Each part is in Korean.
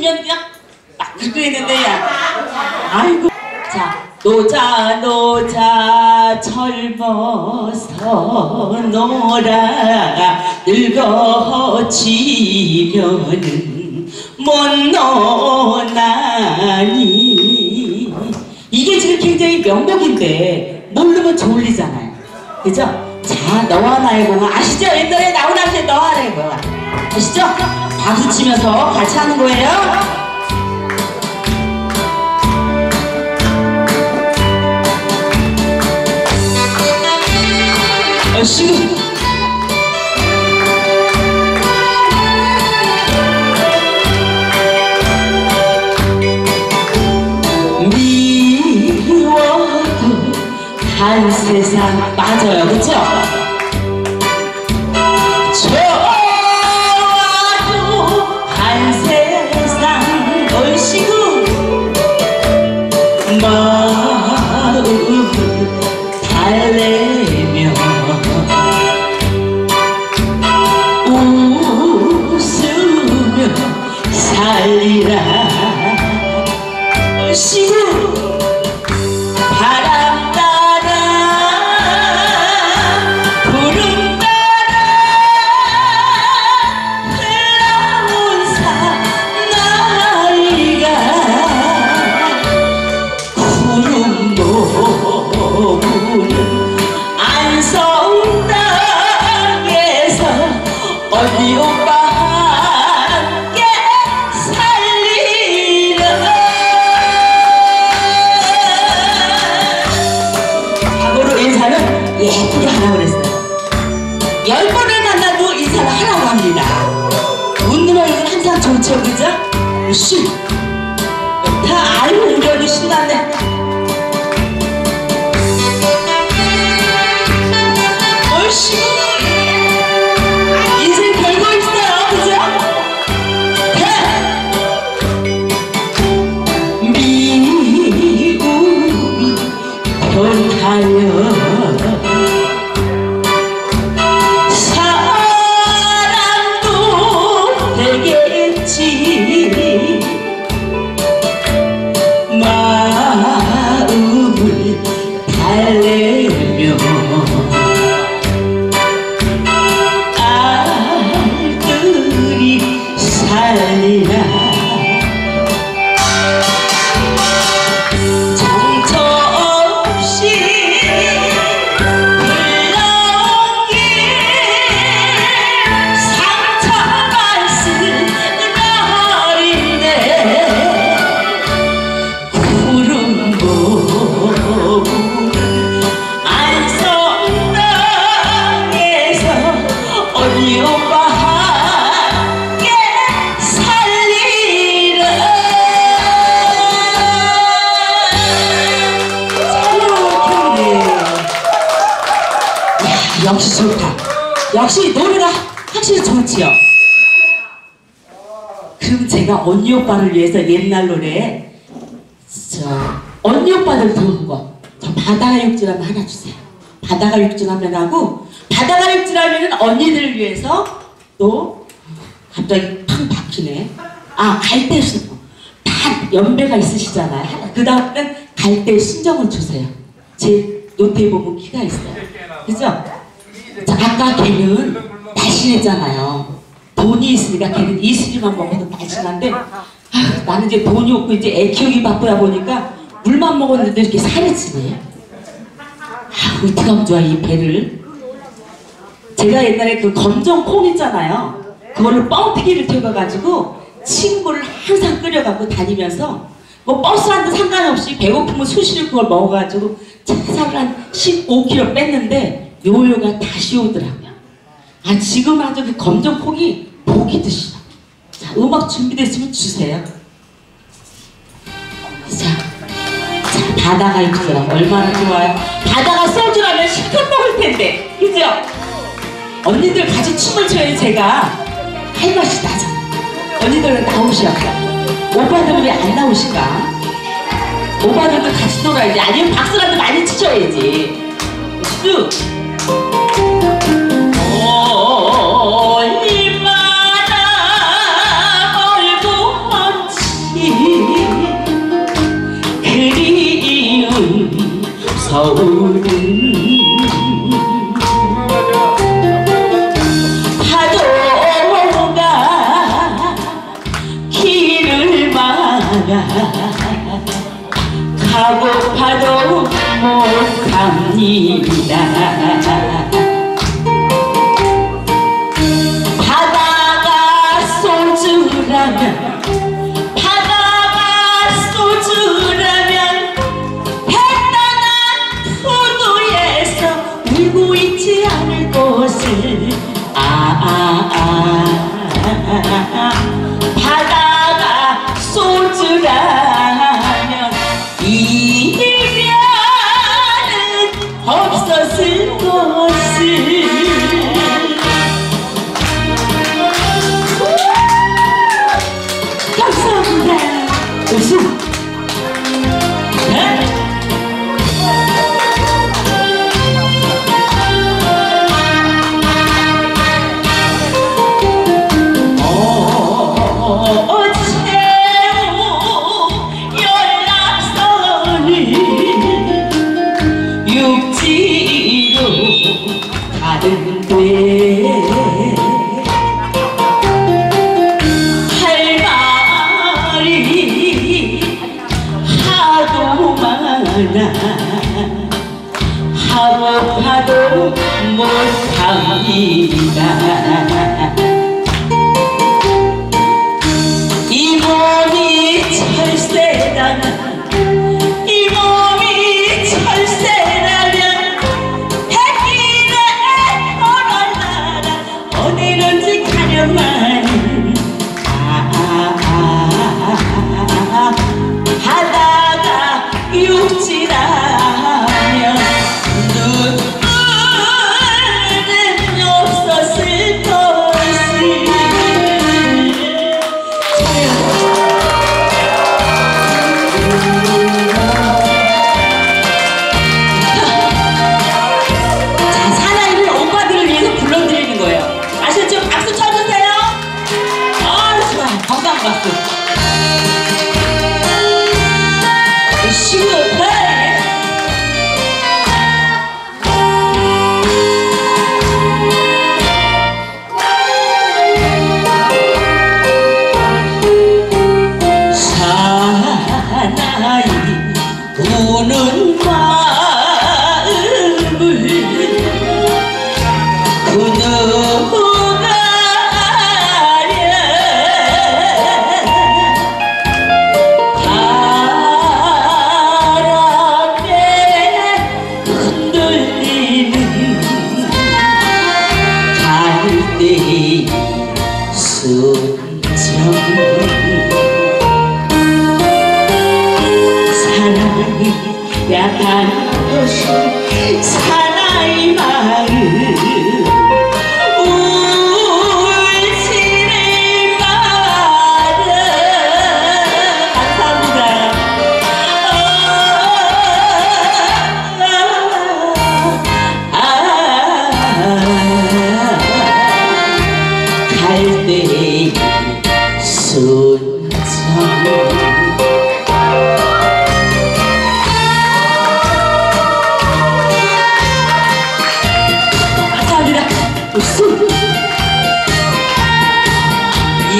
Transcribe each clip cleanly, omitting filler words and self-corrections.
주면 그냥 막 그랬는데 야. 아이고. 자, 노자 젊어서 놀아 늙어지면은 못 노나니. 이게 지금 굉장히 명곡인데 모르면 졸리잖아요. 그죠? 자, 너와 나의 공원 아시죠? 옛날에 나훈아한테 너와 나의 공원 아시죠? 박수 치면서 같이 하는 거예요. 얼씨구 미워도 한 세상 맞아요, 그쵸? 좋아도 한 세상 얼씨구 마음 달래며 웃으며 살리라. 얼씨구 바람 따라 구름 따라 흘러온 사나이가 구름 보는 안성 땅에서 언니 오빠 함께 살리라. 과거로 인사는 예쁘게 하라고 그랬어요. 10번을 만나도 인사를 하라고 합니다. 웃는 얼굴 항상 좋죠, 그죠? 씨, 다 아이고 우리 언니 신났네. 인생 별거 있어요, 그죠? 미움이 변하여 사랑도 되겠지. 마음을 달래며 살리라. 정처없이 흘러온 길 상처만 쓰나린데 구름 보고 안성 땅에서 언니 오빠 역시 좋다. 역시 노래가 확실히 좋지요. 그럼 제가 언니 오빠를 위해서 옛날 노래 언니 오빠들 들어온 거 저 바다가 육지라면 하나 주세요. 바다가 육지라면하고 바다가 육지라면은 언니들을 위해서 또 갑자기 팡 박히네. 아, 갈대 신고 다 연배가 있으시잖아요. 그 다음은 갈대 신정을 주세요. 제 노트에 보면 키가 있어요. 그죠? 자, 아까 걔는 날씬했잖아요. 돈이 있으니까 걔는 이슬이만 먹어도 날씬한데 나는 이제 돈이 없고 이제 애 키우기 바쁘다 보니까 물만 먹었는데 이렇게 살이 찌네. 어떡하면 좋아 이 배를. 제가 옛날에 그 검정콩 있잖아요. 그거를 뻥튀기를 태워가지고 친구를 항상 끓여갖고 다니면서 뭐 버스라도 상관없이 배고프면 수시로 그걸 먹어가지고 살을 한 15kg 뺐는데 요요가 다시 오더라고요. 아, 지금 아주 그 검정콩이 복이 드시다. 자, 음악 준비됐으면 주세요. 자, 바다가 있어요. 얼마나 좋아요. 바다가 소주라면 실컷 먹을 텐데, 그죠? 언니들 같이 춤을 춰야 제가 할 맛이 나잖아. 언니들은 나오셔서 오빠들은 왜 안 나오실까? 오빠들도 같이 놀아야지. 아니면 박수라도 많이 치셔야지. 쑥. 멀리 바다 멀고 먼지 가고파도 못합니다. 바다가 소주라면 백단한 포도에서 울고 있지 않을 곳을 바다가 소주라면 이별은 없었을 것을. 감사합니다. 웃음. 육지로 가는데 할 말이 하도 많아 하고파도 못합니다. 이 몸이 철새라면 바다가 육지라면 눈물은 없었을 것을. 자, 사나이를 오빠들을 위해서 불러드리는 거예요. 아셨죠? 박수 쳐주세요. 좋아. 건강 박수. 사나이 우는 마음을 그 누가 알아. 바람에 흔들리는 갈대의 순정. 약한 것이 사나이 마음 울지를 마라. 감사합니다. 갈대의 순정. 웃음. 예.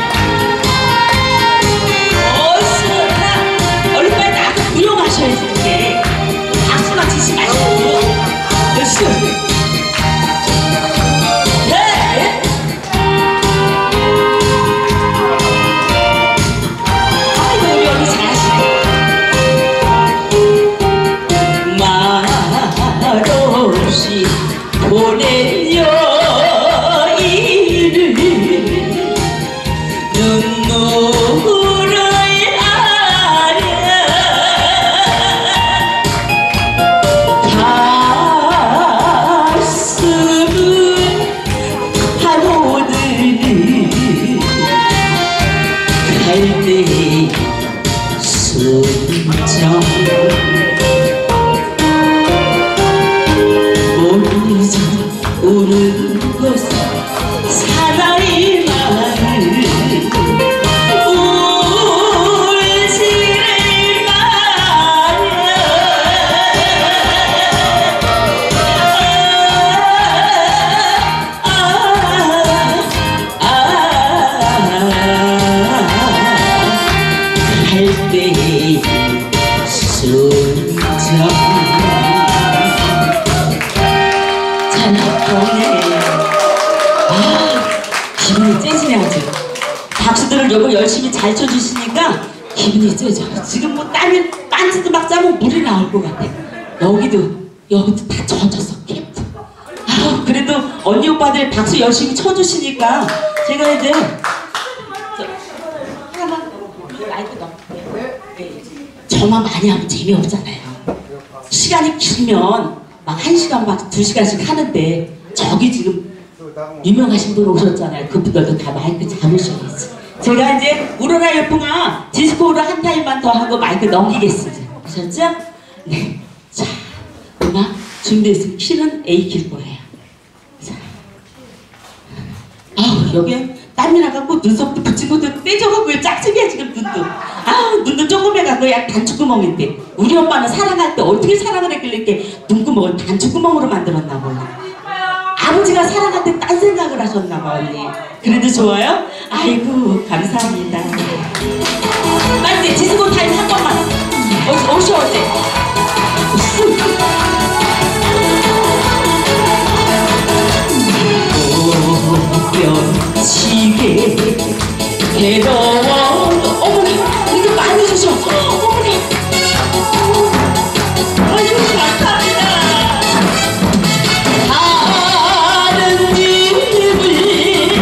어서나 얼른 빨리 나도 구경하셔야지. 이렇게 박수만 치지 마시고. 웃음. 네. 아이고 우리 언니 잘하시네. 말없이 보낸 여인을 눈물을 아려 가슴은 파고드는 갈대의 순정. 우는 것은 사나이 마음 오늘 여보 열심히 잘 쳐주시니까 기분이 쎄져. 지금 뭐 땀이 빤지도 막 짜면 물이 나올 것 같아. 여기도 다 젖었어. 캠프. 아, 그래도 언니 오빠들 박수 열심히 쳐주시니까 제가 이제 하나만 마이크 넣을게요. 네. 저만 많이 하면 재미없잖아요. 시간이 길면 막 1시간 막 2시간씩 하는데 저기 지금 유명하신 분 오셨잖아요. 그분들도 다 마이크 잡으셔야지. 제가 이제 우러라 열풍아 디스코로 한 타임만 더 하고 마이크 넘기겠습니다. 아셨죠? 네. 자, 음악 준비했으면 키는 A킬 거예요. 자. 아우, 여기 땀이 나갖고 눈썹도 붙인 것도 떼져갖고 짝짝이야 지금 눈도. 아우, 눈도 조금 해갖고 약 단추구멍인데 우리 엄마는 사랑할 때 어떻게 사랑을 했길래 이렇게 눈구멍을 단추구멍으로 만들었나 몰라. 아버지가 사랑할 때 딴 생각을 하셨나봐 언니. 그래도 좋아요? 아이고 감사합니다. 빨리 디스코 타임 한 번만. 오셔 어때? 오면치게 괴로워. 어머나 이거 많이 주셔. 어머나 아이고 감사합니다. 다른 입을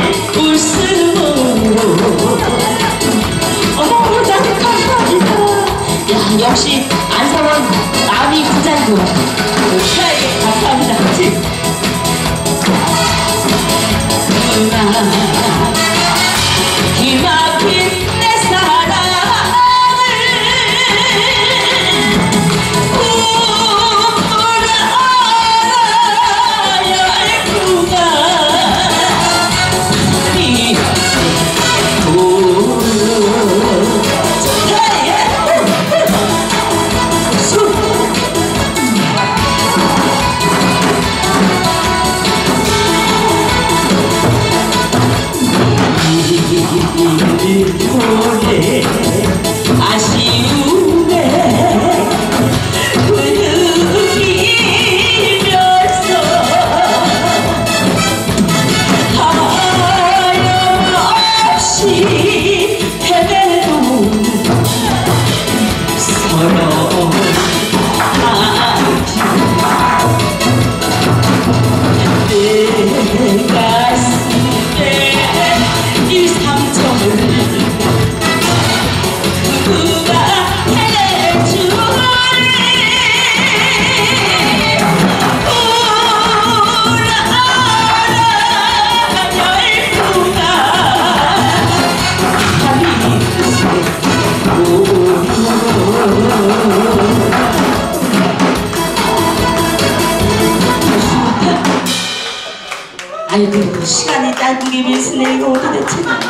웃음으로 어머 감사합니다. 야 역시 안성원 마음이 부자이고 그래 감사합니다. 그치? 기막힌 내 사랑을 아쉬움에 흐르면서 하염없이 헤매도 서로 내 가슴에 이 상처를 누가 해줄래. 아이고 시간이 짧은 게 미스네 이거 도대체.